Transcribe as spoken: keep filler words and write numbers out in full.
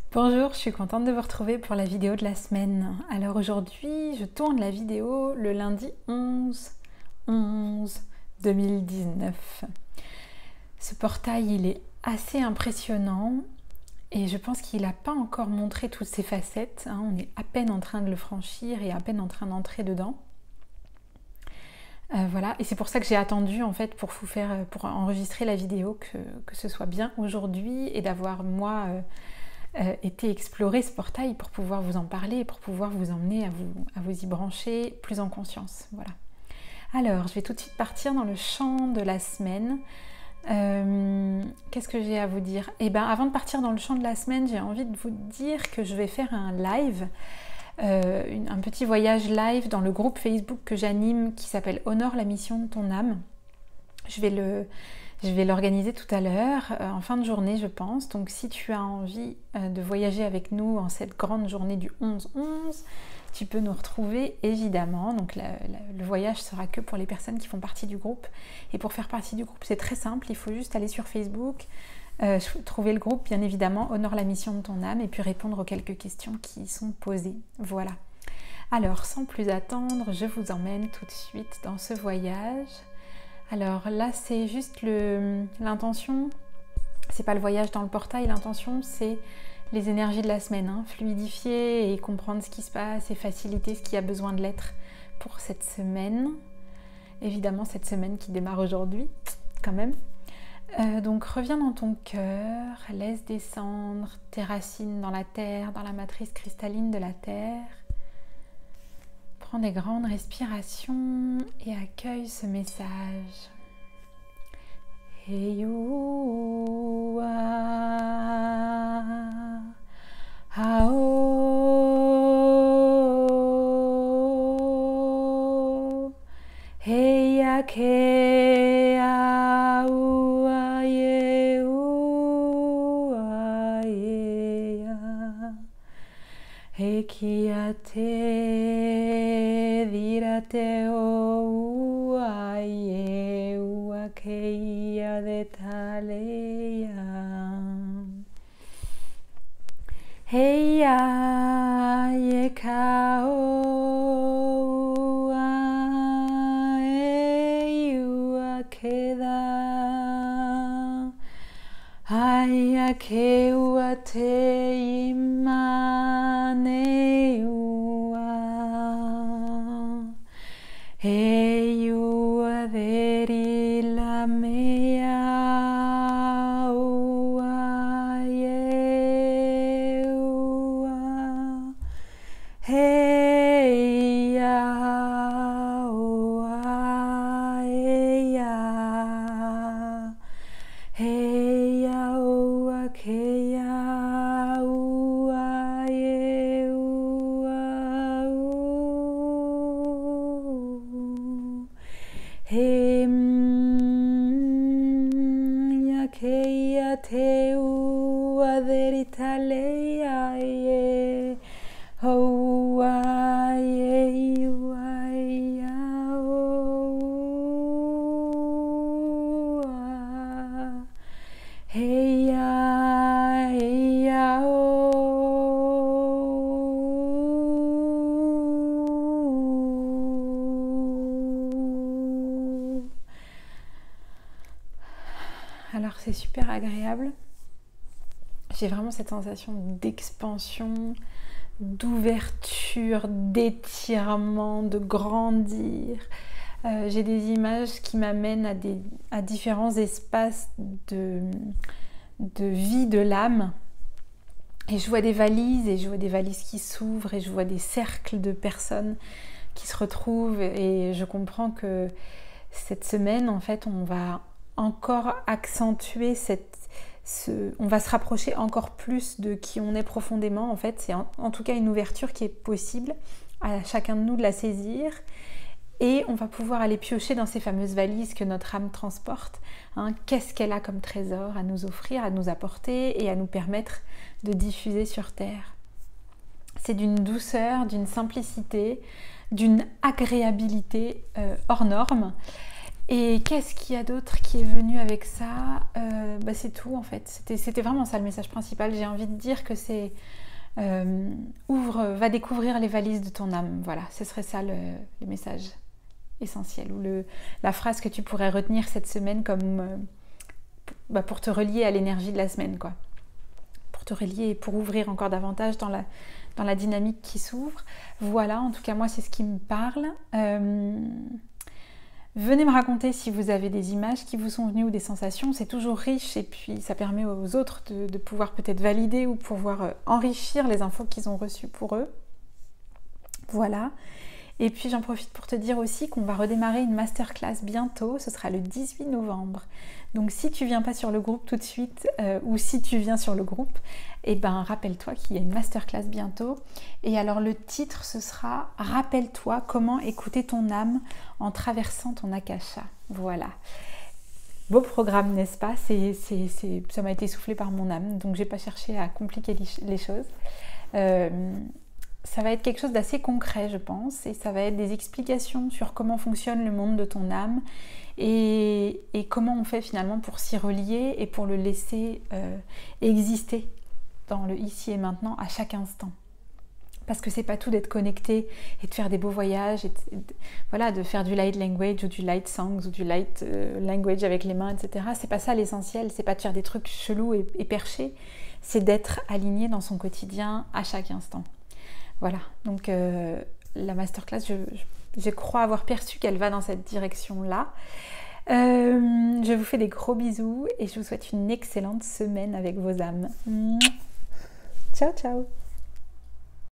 Bonjour, je suis contente de vous retrouver pour la vidéo de la semaine. Alors aujourd'hui, je tourne la vidéo le lundi onze onze deux mille dix-neuf. Ce portail, il est assez impressionnant et je pense qu'il n'a pas encore montré toutes ses facettes. Hein. On est à peine en train de le franchir et à peine en train d'entrer dedans. Euh, voilà, et c'est pour ça que j'ai attendu en fait pour vous faire, pour enregistrer la vidéo que, que ce soit bien aujourd'hui et d'avoir moi euh, euh, été explorer ce portail pour pouvoir vous en parler et pour pouvoir vous emmener à vous, à vous y brancher plus en conscience. Voilà. Alors, je vais tout de suite partir dans le champ de la semaine. Euh, Qu'est-ce que j'ai à vous dire? Eh bien, avant de partir dans le champ de la semaine, j'ai envie de vous dire que je vais faire un live. Euh, une, un petit voyage live dans le groupe Facebook que j'anime qui s'appelle Honore la mission de ton âme. Je vais le, je vais l'organiser tout à l'heure, euh, en fin de journée je pense. Donc si tu as envie euh, de voyager avec nous en cette grande journée du onze onze, tu peux nous retrouver évidemment. Donc la, la, le voyage sera que pour les personnes qui font partie du groupe. Et pour faire partie du groupe, c'est très simple, il faut juste aller sur Facebook, Euh, trouver le groupe, bien évidemment, Honore la mission de ton âme, et puis répondre aux quelques questions qui sont posées. Voilà. Alors, sans plus attendre, je vous emmène tout de suite dans ce voyage. Alors là, c'est juste l'intention, c'est pas le voyage dans le portail, l'intention, c'est les énergies de la semaine, hein, fluidifier et comprendre ce qui se passe et faciliter ce qui a besoin de l'être pour cette semaine. Évidemment, cette semaine qui démarre aujourd'hui, quand même. Euh, donc reviens dans ton cœur, laisse descendre tes racines dans la terre, dans la matrice cristalline de la terre. Prends des grandes respirations et accueille ce message. Heyoua, hao, heyake. Hekiate dirate o aie uakeia de taleia. Heia yekao ae uakeda. Aya ke uate imane ua. Hey ua deri la mea ua ye ua. Hey ya ua eya. Hey ya ua ke ya ua ye ua u. Hey ya ke ya te ua deritale ya ye ua ye ua ya ua. Hey ya, hey ya, oh. Alors c'est super agréable. J'ai vraiment cette sensation d'expansion, d'ouverture, d'étirement, de grandir. Euh, j'ai des images qui m'amènent à, des, à différents espaces de, de vie de l'âme. Et je vois des valises, et je vois des valises qui s'ouvrent, et je vois des cercles de personnes qui se retrouvent. Et je comprends que cette semaine, en fait, on va encore accentuer cette... Ce, on va se rapprocher encore plus de qui on est profondément. En fait, c'est en, en tout cas une ouverture qui est possible à chacun de nous de la saisir. Et on va pouvoir aller piocher dans ces fameuses valises que notre âme transporte. Hein, qu'est-ce qu'elle a comme trésor à nous offrir, à nous apporter et à nous permettre de diffuser sur Terre. C'est d'une douceur, d'une simplicité, d'une agréabilité euh, hors norme. Et qu'est-ce qu'il y a d'autre qui est venu avec ça? euh, bah, C'est tout en fait. C'était vraiment ça le message principal. J'ai envie de dire que c'est euh, ouvre, va découvrir les valises de ton âme. Voilà, ce serait ça le, le message essentiel, ou le, la phrase que tu pourrais retenir cette semaine comme euh, bah, pour te relier à l'énergie de la semaine, quoi. Pour te relier et pour ouvrir encore davantage dans la, dans la dynamique qui s'ouvre. Voilà, en tout cas moi c'est ce qui me parle. Euh, venez me raconter si vous avez des images qui vous sont venues ou des sensations, c'est toujours riche et puis ça permet aux autres de, de pouvoir peut-être valider ou pouvoir euh, enrichir les infos qu'ils ont reçues pour eux. Voilà. Et puis j'en profite pour te dire aussi qu'on va redémarrer une masterclass bientôt, ce sera le dix-huit novembre. Donc si tu viens pas sur le groupe tout de suite, euh, ou si tu viens sur le groupe, eh ben rappelle-toi qu'il y a une masterclass bientôt. Et alors le titre ce sera « Rappelle-toi comment écouter ton âme en traversant ton akasha ». Voilà. Beau programme, n'est-ce pas? c'est, c'est, c'est, ça m'a été soufflé par mon âme, donc j'ai pas cherché à compliquer les choses. Euh, Ça va être quelque chose d'assez concret, je pense, et ça va être des explications sur comment fonctionne le monde de ton âme et, et comment on fait finalement pour s'y relier et pour le laisser euh, exister dans le ici et maintenant à chaque instant. Parce que c'est pas tout d'être connecté et de faire des beaux voyages, et de, et de, voilà, de faire du light language ou du light songs ou du light euh, language avec les mains, et cetera. C'est pas ça l'essentiel, c'est pas de faire des trucs chelous et, et perchés, c'est d'être aligné dans son quotidien à chaque instant. Voilà, donc euh, la masterclass, je, je, je crois avoir perçu qu'elle va dans cette direction-là. Euh, je vous fais des gros bisous et je vous souhaite une excellente semaine avec vos âmes. Ciao, ciao!